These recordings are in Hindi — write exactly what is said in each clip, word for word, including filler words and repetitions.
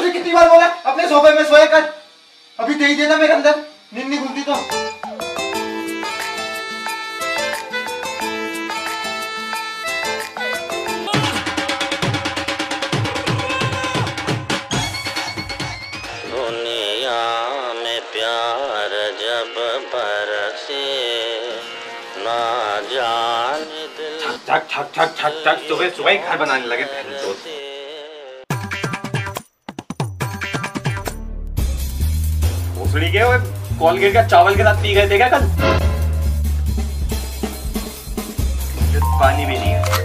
तुझे कितनी बार बोला अपने सोफे में सोया कर। अभी दे ही देना मेरे अंदर, नींद नहीं खुलती तो। दुनिया में प्यार जब बरसे ना जाने दिल ठक ठक ठक ठक ठक सुबह सुबह ही घर बनाने लगे। भोसड़ी के कोलगेट का चावल के साथ पी गए थे क्या कल? पानी भी नहीं है।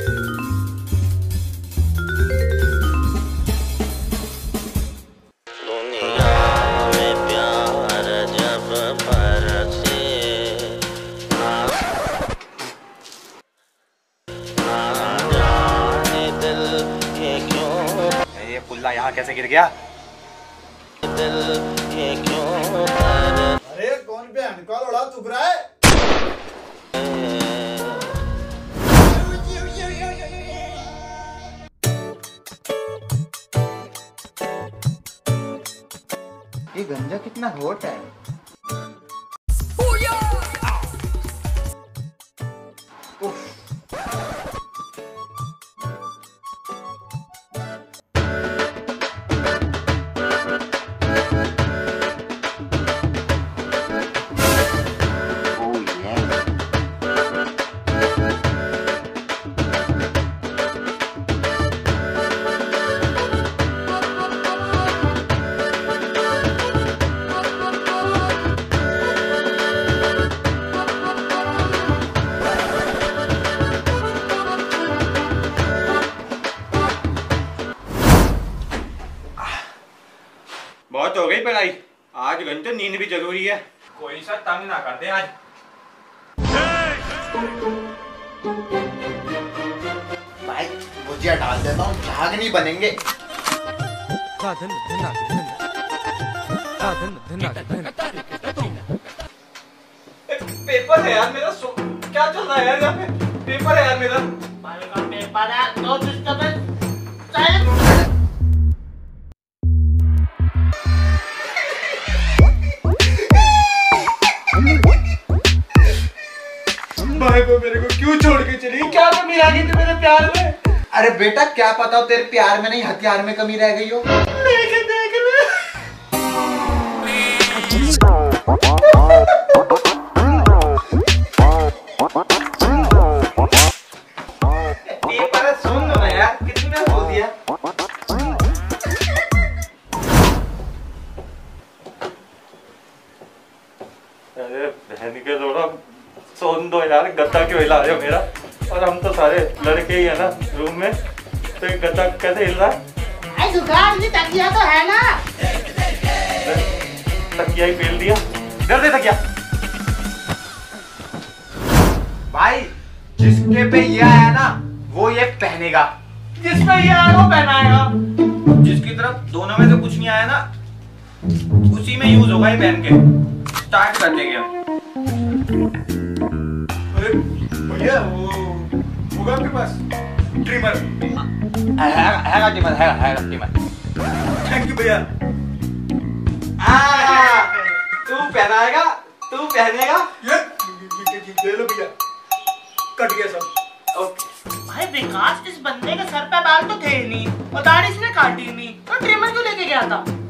यहाँ कैसे गिर गया? अरे कौन बहन का लोड़ा चुप रहा है? ये गंजा कितना हॉट है। बहुत हो गई पढ़ाई, आज घंटे नींद भी जरूरी है। कोई सा तंग ना करते आज। भाई भुजिया डाल देता हूँ, झाग नहीं बनेंगे। पेपर है यार मेरा, क्या चल रहा है यार यहाँ पे? पेपर है यार मेरा। भाई का पेपर है, नो डिस्टर्बेंस। भाई वो मेरे को क्यों छोड़ के चली? क्या कमी रह गई थी मेरे प्यार में? अरे बेटा क्या पता हो तेरे प्यार में नहीं हथियार में कमी रह गई हो। देख देख ले। ये पर सुन लो यार, कितनी बार बोल दिया। अरे बहन के लोड़ा सोन दो यार, गद्दा क्यों हिला रहे हो मेरा? और हम तो सारे लड़के ही है ना रूम में, तो एक गद्दा कैसे हिल रहा है? भाई जुगाड़ नहीं, तकिया तो है ना। तकिया ही फेल दिया, डर दे तकिया। भाई जिसके पे ये आया ना वो ये पहनेगा, जिस पे ये आया वो पहनाएगा। जिसकी तरफ दोनों में से कुछ नहीं आया ना उसी में यूज होगा ये पहन के। स्टार्ट कर देंगे। भैया वो होगा आपके पास ट्रिमर? है है ट्रिमर, है है ट्रिमर। थैंक यू भैया। तू पहनाएगा, तू पहनेगा। ये ले लो भैया, कट गया सब। ओके भाई विकास, इस बंदे के सर पे बाल तो थे ही नहीं और दाढ़ी इसने काटी नहीं, तो ट्रिमर क्यों लेके गया था?